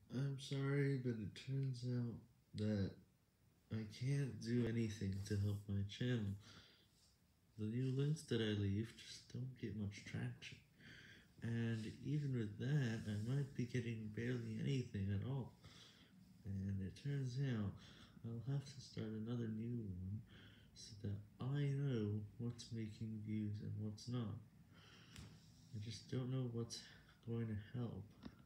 I'm sorry, but it turns out that I can't do anything to help my channel. The new links that I leave just don't get much traction. And even with that, I might be getting barely anything at all. And it turns out I'll have to start another new one so that I know what's making views and what's not. I just don't know what's going to help.